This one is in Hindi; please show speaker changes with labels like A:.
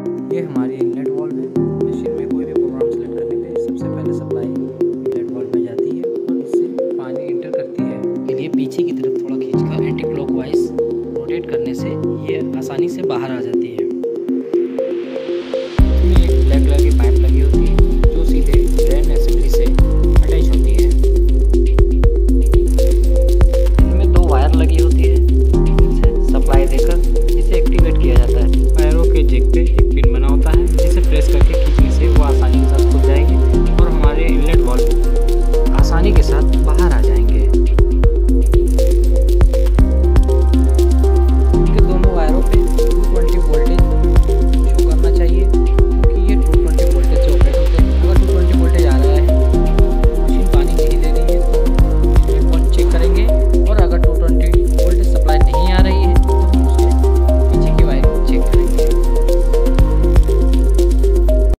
A: ये हमारी इनलेट वाल्व है। मशीन में कोई भी प्रोग्राम सेलेक्ट करने पे सबसे पहले सप्लाई इनलेट वाल्व में जाती है और इससे पानी इंटर करती है। के लिए पीछे की तरफ थोड़ा खींचकर एंटी क्लॉकवाइज रोटेट करने से ये आसानी से बाहर आ जाती है।